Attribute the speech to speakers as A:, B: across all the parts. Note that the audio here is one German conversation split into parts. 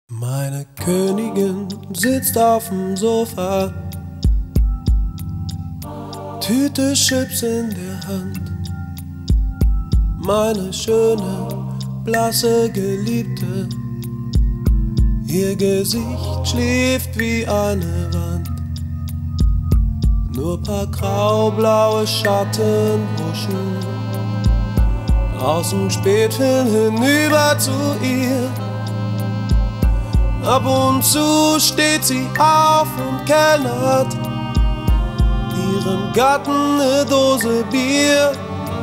A: Meine Königin sitzt auf dem Sofa, Tüte Chips in der Hand. Meine schöne, blasse Geliebte, ihr Gesicht schläft wie eine Wand. Nur paar graublaue Schatten huschen aus dem Spätfilm hinüber zu ihr. Ab und zu steht sie auf und kellnert ihrem Gatten ne Dose Bier.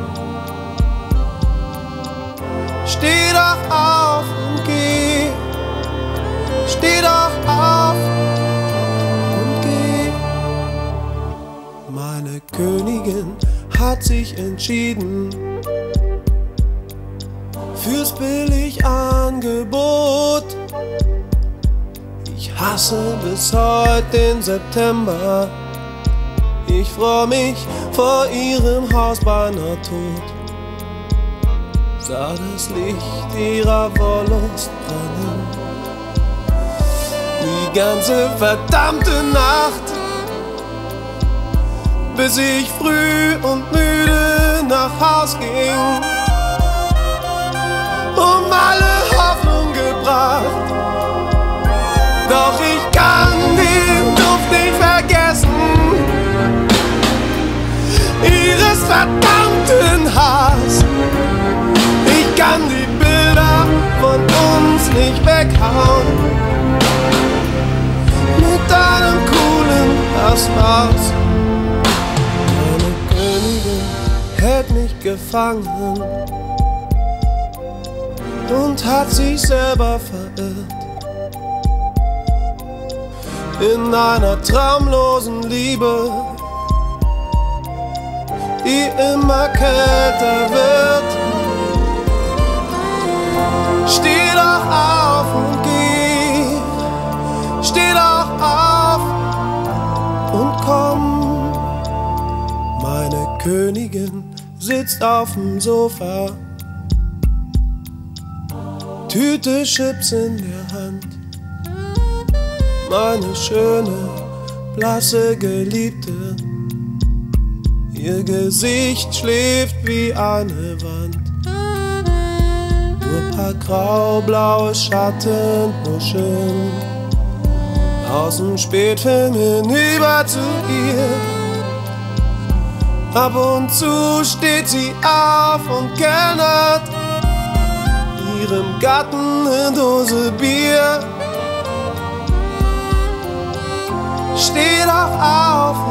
A: Steh doch auf und geh, steh doch auf und geh. Meine Königin hat sich entschieden fürs Billigangebot. Ich hasse bis heute den September. Ich freu mich vor ihrem Haus beinahe tot. Sah das Licht ihrer Wollust brennen die ganze verdammte Nacht, bis ich früh und müde nach Haus ging, um alle Hoffnung gebracht. Doch ich kann den Duft nicht vergessen ihres verdammten Haars. Ich kann die Bilder von uns nicht weghauen mit deinem coolen das war's. Meine Königin hält mich gefangen und hat sich selber verirrt in einer traumlosen Liebe, die immer kälter wird. Steh doch auf und geh, steh doch auf und komm. Meine Königin sitzt auf dem Sofa, Tüte Chips in der Hand. Meine schöne, blasse Geliebte, ihr Gesicht schläft wie eine Wand. Nur paar graublaue Schatten huschen aus dem Spätfilm hinüber zu ihr. Ab und zu steht sie auf und kellnert ihrem Gatten ne Dose Bier. Steh doch auf